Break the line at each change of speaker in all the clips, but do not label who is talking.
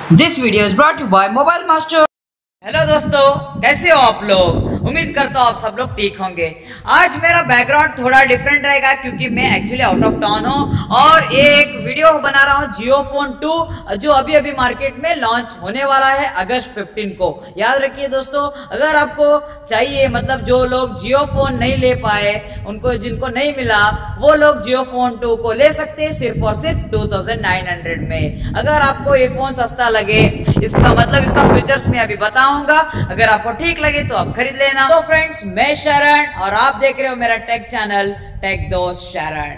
This video is brought to you by Mobile Master.
Hello दोस्तों, कैसे हो आप लोग। उम्मीद करता हूँ आप सब लोग ठीक होंगे। आज मेरा बैकग्राउंड थोड़ा डिफरेंट रहेगा क्योंकि मैं एक्चुअली आउट ऑफ टाउन हूँ और ये एक वीडियो बना रहा हूँ जियो फोन 2 जो अभी अभी मार्केट में लॉन्च होने वाला है अगस्त 15 को। याद रखिए दोस्तों, अगर आपको चाहिए, मतलब जो लोग जियो फोन नहीं ले पाए, उनको जिनको नहीं मिला, वो लोग जियो फोन 2 को ले सकते हैं सिर्फ और सिर्फ 2900 में। अगर आपको ये फोन सस्ता लगे, इसका मतलब इसका फीचर्स मैं अभी बताऊंगा, अगर आपको ठीक लगे तो आप खरीद लेना। तो फ्रेंड्स, मैं शरण और आप देख रहे हो मेरा टेक चैनल टेक दोस्त शरण।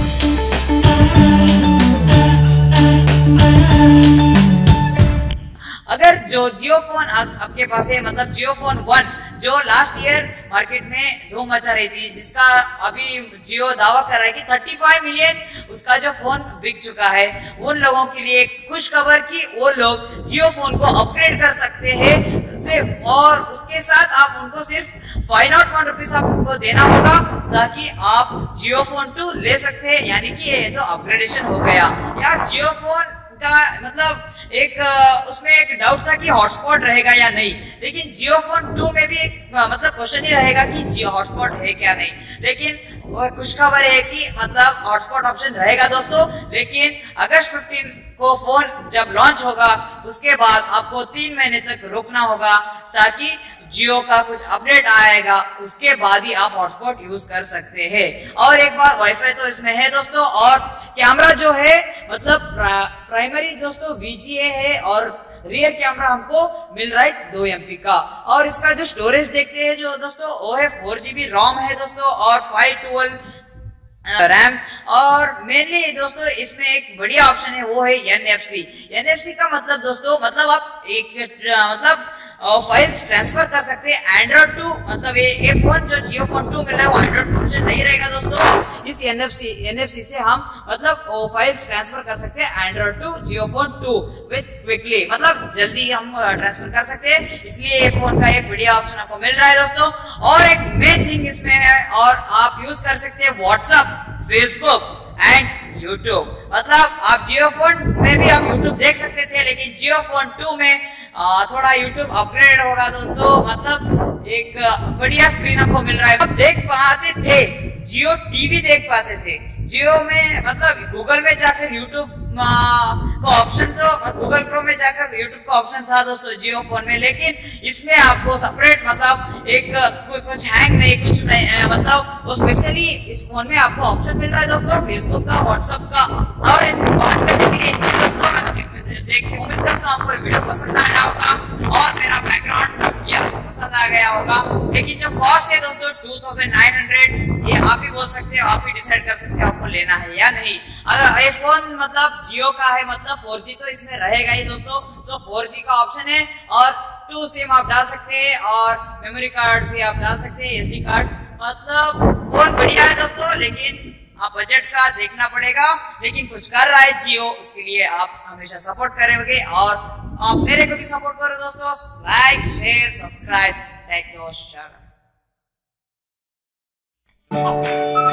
अगर जो जियो फोन आपके पास है, मतलब जियो फोन 1 जो लास्ट ईयर मार्केट में धूम मचा रही थी, जिसका अभी जियो दावा कर रहा है कि 35 मिलियन उसका जो फोन बिक चुका है, उन लोगों के लिए खुश खबर कि वो लोग जियो फोन को अपग्रेड कर सकते हैं सिर्फ, और उसके साथ आप उनको सिर्फ 501 रुपीज आपको देना होगा ताकि आप जियो फोन 2 ले सकते हैं। यानी कि ये तो अपग्रेडेशन हो गया। यार जियो फोन का मतलब एक उसमें एक डाउट था कि हॉटस्पॉट रहेगा या नहीं, लेकिन जियो फोन 2 में भी एक मतलब क्वेश्चन ही रहेगा कि जियो हॉटस्पॉट है क्या नहीं। लेकिन खुशखबर है कि मतलब हॉटस्पॉट ऑप्शन रहेगा दोस्तों। लेकिन अगस्त 15 को फोन जब लॉन्च होगा उसके बाद आपको 3 महीने तक रुकना होगा ताकि जियो का कुछ अपडेट आएगा, उसके बाद ही आप हॉटस्पॉट यूज कर सकते हैं। और एक बार वाईफाई तो इसमें है दोस्तों, और कैमरा जो है मतलब प्राइमरी दोस्तों VGA है और रियर कैमरा हमको मिल रहा है 2 MP का। और इसका जो स्टोरेज देखते हैं जो दोस्तों, वो है 4 GB रोम है दोस्तों और 512 रैम। और मेनली दोस्तों इसमें एक बढ़िया ऑप्शन है, वो है NFC का मतलब दोस्तों, मतलब आप एक मतलब फाइल्स ट्रांसफर कर सकते हैं एंड्रॉइड टू, मतलब ये फोन जो जियो फोन 2 मिल रहा है वो एंड्रॉइड वर्जन नहीं रहेगा दोस्तों। इस NFC से हम मतलब फाइल्स ट्रांसफर कर सकते हैं android to Jio phone 2 with quickly, मतलब जल्दी हम ट्रांसफर कर सकते हैं। इसलिए ये फोन का एक बढ़िया ऑप्शन आपको मिल रहा है दोस्तों। और एक मेन थिंग इसमें है, और आप यूज कर सकते हैं व्हाट्सएप, फेसबुक एंड यूट्यूब। मतलब आप जियो फोन में भी आप यूट्यूब देख सकते थे, लेकिन जियो फोन 2 में थोड़ा यूट्यूब अपग्रेड होगा दोस्तों। मतलब एक बढ़िया स्क्रीन आपको मिल रहा है। आप देख पाते थे, जियो टीवी देख पाते थे जियो में, मतलब गूगल में जाकर यूट्यूब का ऑप्शन, तो गूगल क्रोम में जाकर यूट्यूब का ऑप्शन था दोस्तों जियो फोन में, लेकिन इसमें आपको सेपरेट मतलब एक कुछ हैंग नहीं, कुछ नहीं, मतलब वो स्पेशली इस फोन में आपको ऑप्शन मिल रहा है दोस्तों फेसबुक का, व्हाट्सएप का। और बात करने के लिए दोस्तों देखते, उम्मीद करता हूँ आपको वीडियो पसंद आया होगा और मेरा बैकग्राउंड ये आपको पसंद आ गया होगा। लेकिन जो कॉस्ट है दोस्तों 2900, ये आप ही बोल सकते हो, आप ही डिसाइड कर सकते हो आपको लेना है या नहीं। अगर ये फोन मतलब जियो का है, मतलब 4G तो इसमें रहेगा ही दोस्तों। तो 4G का ऑप्शन है और 2 सिम आप डाल सकते हैं और मेमोरी कार्ड भी आप डाल सकते हैं, SD कार्ड। मतलब फोन बढ़िया है दोस्तों, लेकिन आप बजट का देखना पड़ेगा। लेकिन कुछ कर रहा है जियो, उसके लिए आप हमेशा सपोर्ट करेंगे और आप मेरे को भी सपोर्ट करो दोस्तों। लाइक, शेयर, सब्सक्राइब टेक दोस्त शरण।